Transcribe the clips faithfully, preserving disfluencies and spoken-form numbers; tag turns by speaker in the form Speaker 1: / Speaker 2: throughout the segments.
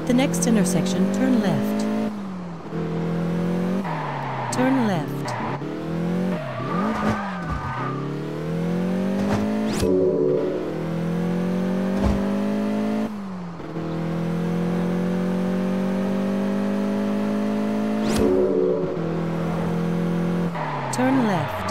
Speaker 1: At the next intersection, turn left. Turn left. Turn left.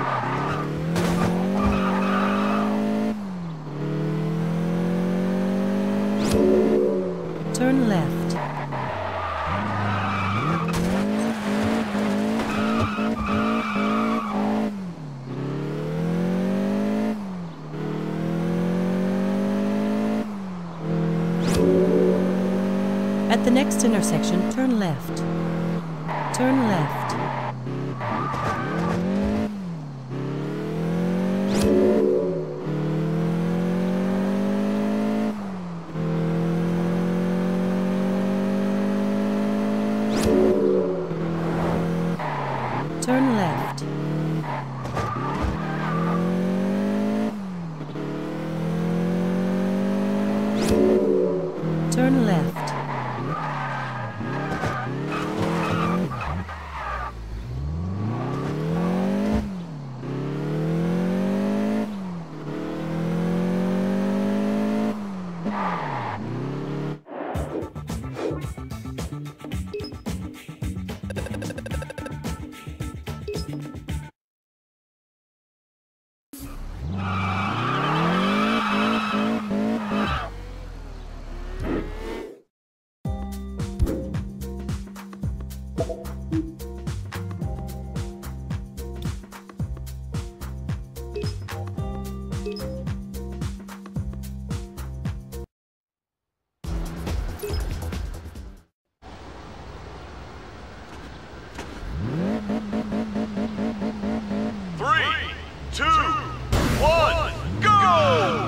Speaker 1: Turn left. At the next intersection, turn left. Turn left. Turn left. Turn left.
Speaker 2: Two, one, go!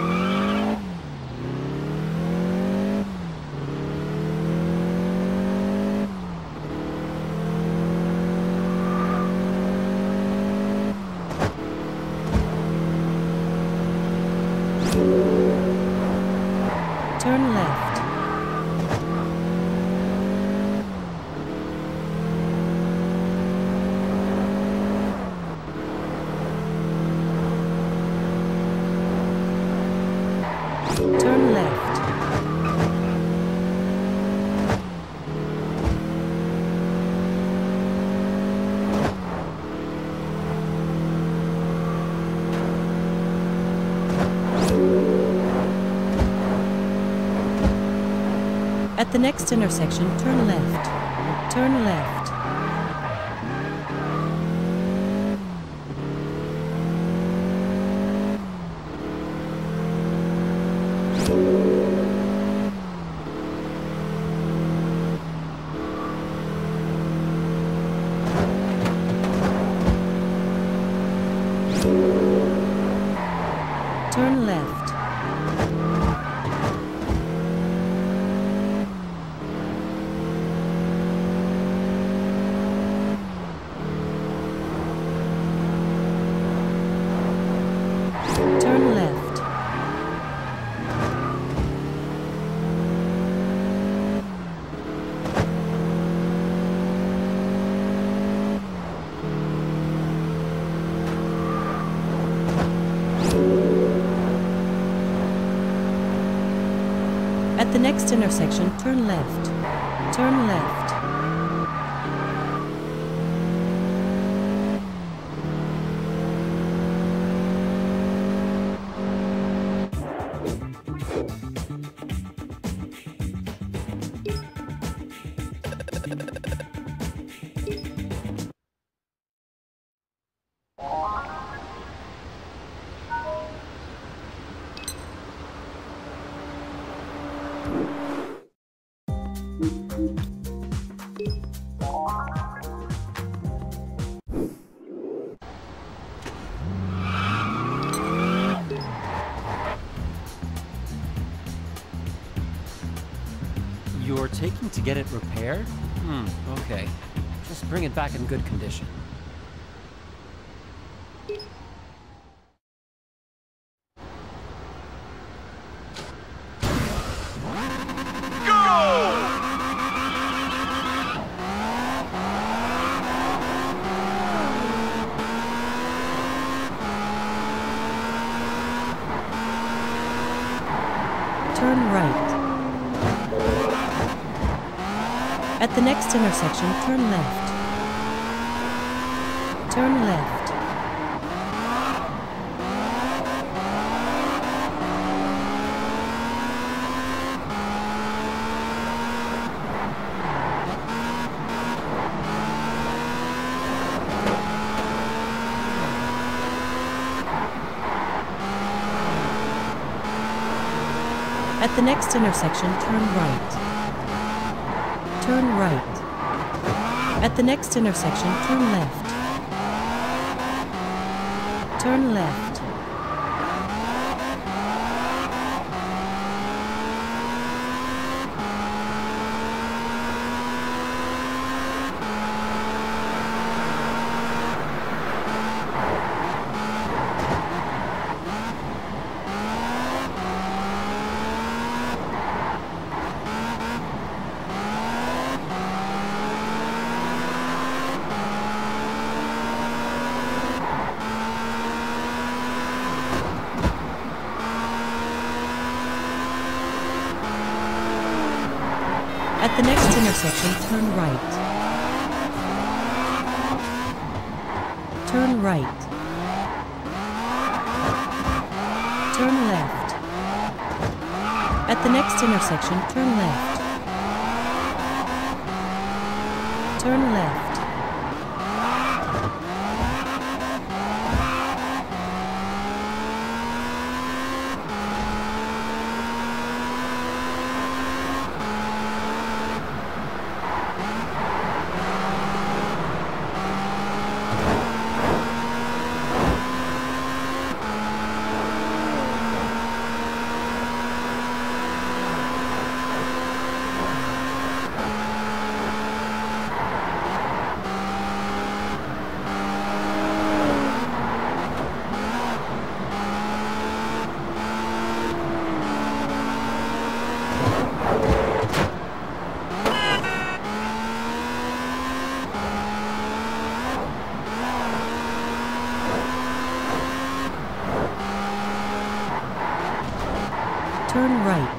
Speaker 1: Turn left. Turn left. At the next intersection, turn left. Turn left. Turn left. Turn left. At the next intersection, turn left. Turn left.
Speaker 3: You're taking to get it repaired? Hmm, okay. Just bring it back in good condition.
Speaker 2: Go!
Speaker 1: turn right. At the next intersection, turn left. Turn left. At the next intersection, turn right. Turn right. At the next intersection, turn left. Turn left. At the next intersection, turn right. Turn right. Turn left. At the next intersection, turn left. Turn left. Turn right.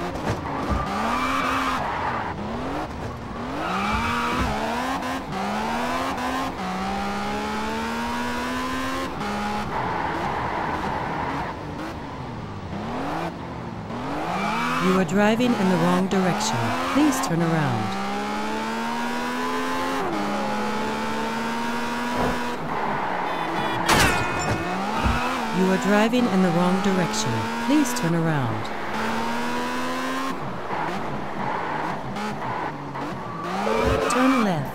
Speaker 1: You are driving in the wrong direction. Please turn around. You are driving in the wrong direction. Please turn around. Turn left.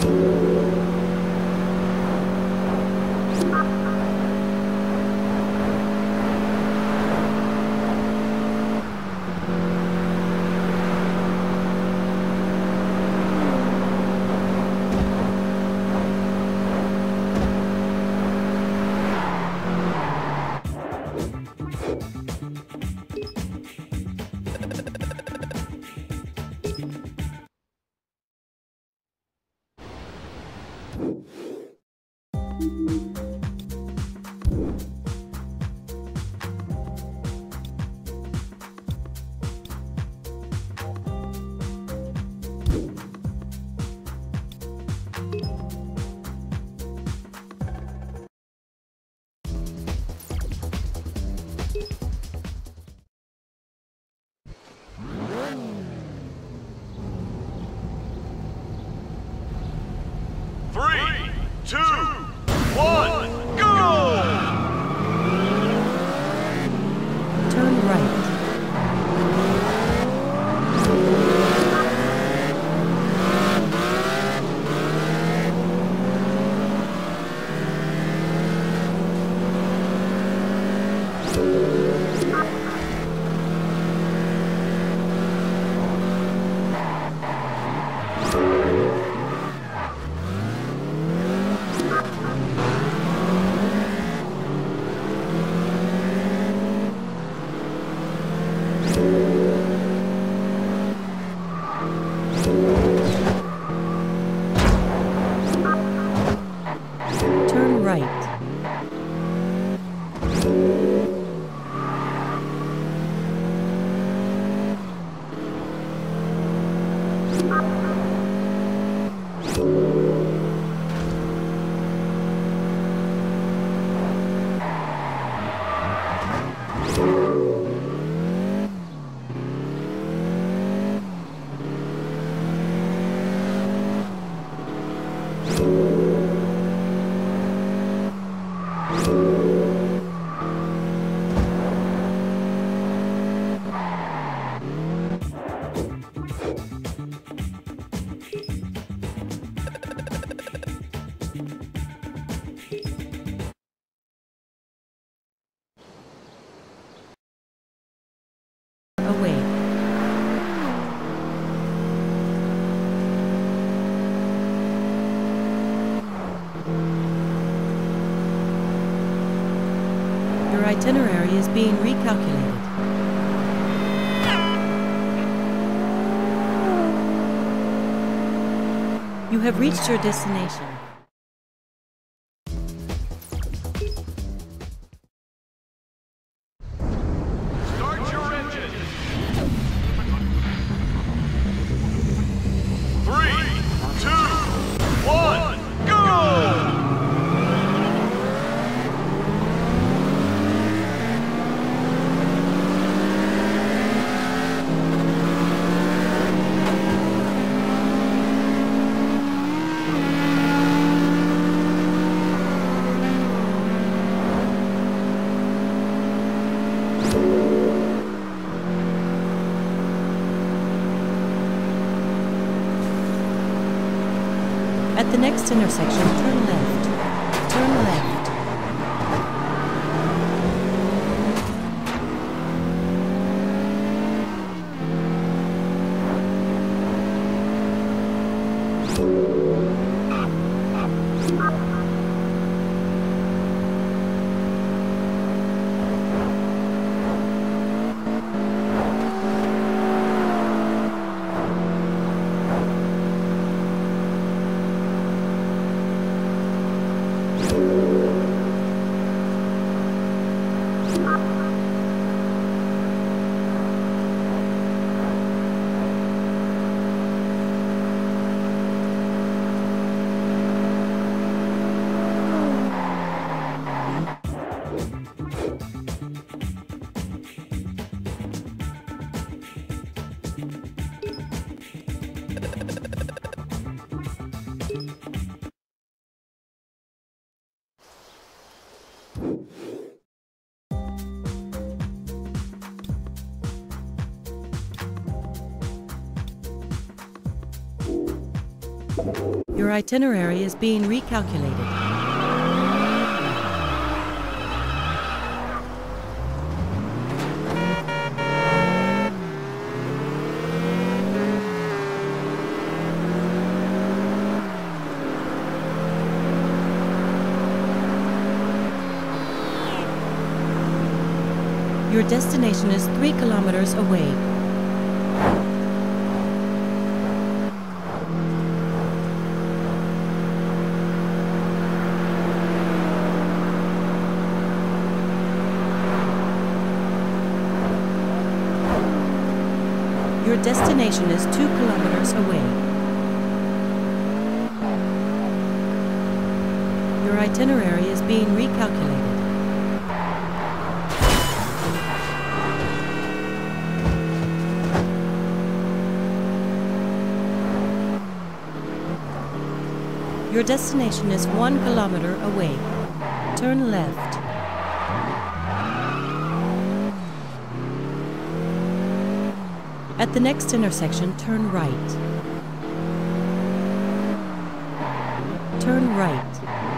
Speaker 2: Three, two, one, go!
Speaker 1: Turn right. Turn right. Away. Your itinerary is being recalculated. You have reached your destination.
Speaker 2: Start your engine! Three, two, one, go!
Speaker 1: At the next intersection, turn left. Turn left. Your itinerary is being recalculated. Your destination is three kilometers away. Your destination is two kilometers away. Your itinerary is being recalculated. Your destination is one kilometer away. Turn left. At the next intersection, turn right. Turn right.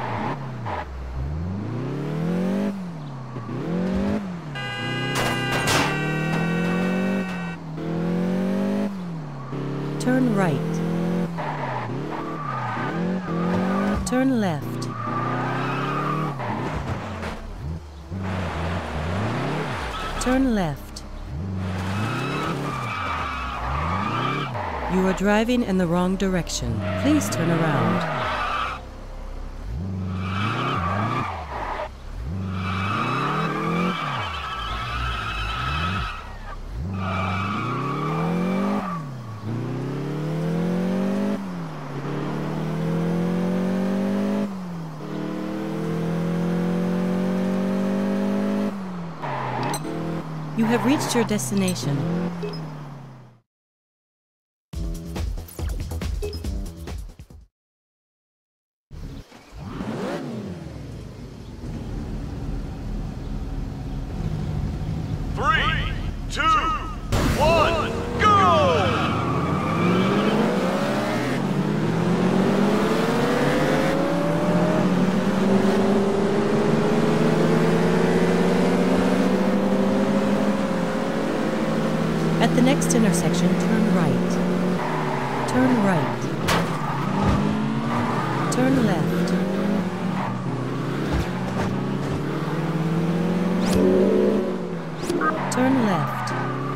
Speaker 1: Turn right. Turn left. Turn left. You are driving in the wrong direction. Please turn around. You have reached your destination.
Speaker 2: Three, two, one, go!
Speaker 1: At the next intersection, turn right. Turn right. Turn left. Turn left.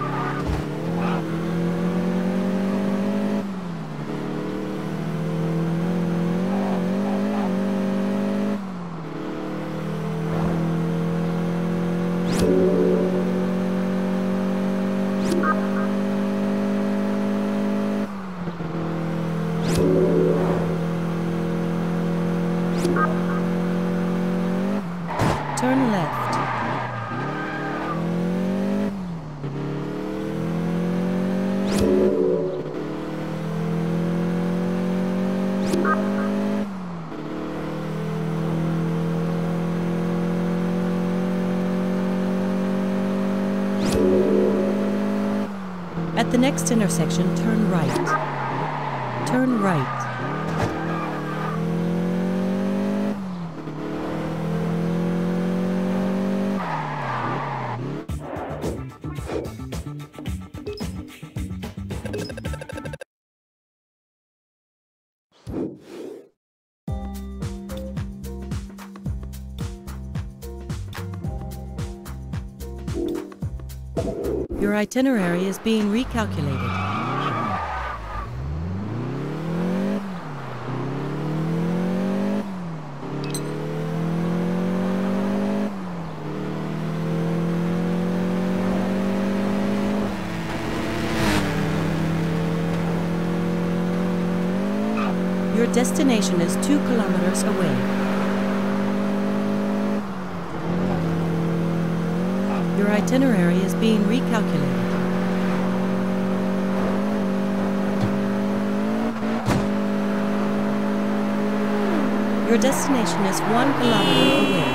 Speaker 1: Turn left. At the next intersection, turn right. Turn right. Your itinerary is being recalculated. Your destination is two kilometers away. Your itinerary is being recalculated. Your destination is one kilometer away.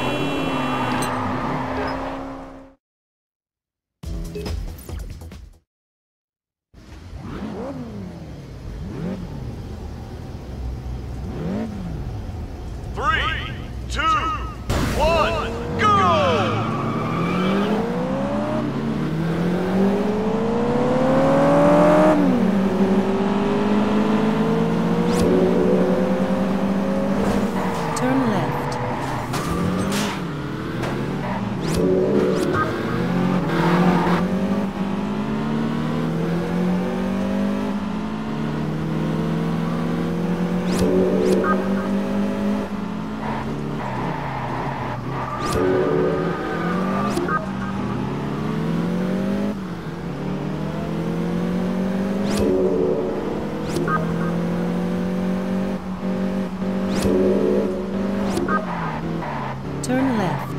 Speaker 1: Turn left. Turn left.